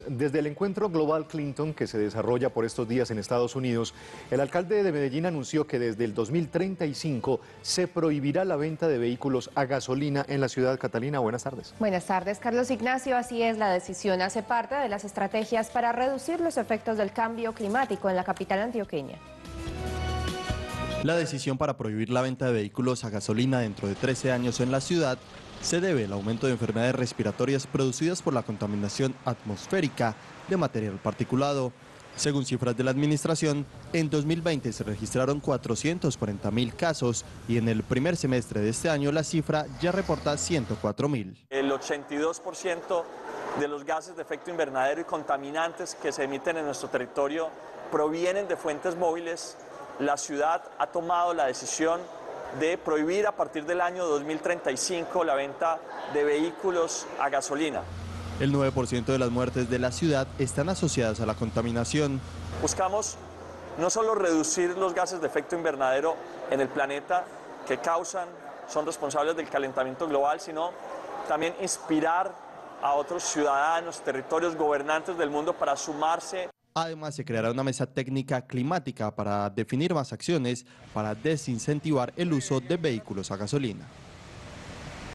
Desde el encuentro global Clinton que se desarrolla por estos días en Estados Unidos, el alcalde de Medellín anunció que desde el 2035 se prohibirá la venta de vehículos a gasolina en la ciudad. Catalina, buenas tardes. Buenas tardes, Carlos Ignacio. Así es, la decisión hace parte de las estrategias para reducir los efectos del cambio climático en la capital antioqueña. La decisión para prohibir la venta de vehículos a gasolina dentro de 13 años en la ciudad se debe al aumento de enfermedades respiratorias producidas por la contaminación atmosférica de material particulado. Según cifras de la administración, en 2020 se registraron 440.000 casos y en el primer semestre de este año la cifra ya reporta 104.000. El 82% de los gases de efecto invernadero y contaminantes que se emiten en nuestro territorio provienen de fuentes móviles. La ciudad ha tomado la decisión de prohibir a partir del año 2035 la venta de vehículos a gasolina. El 9% de las muertes de la ciudad están asociadas a la contaminación. Buscamos no solo reducir los gases de efecto invernadero en el planeta que son responsables del calentamiento global, sino también inspirar a otros ciudadanos, territorios, gobernantes del mundo para sumarse. Además, se creará una mesa técnica climática para definir más acciones para desincentivar el uso de vehículos a gasolina.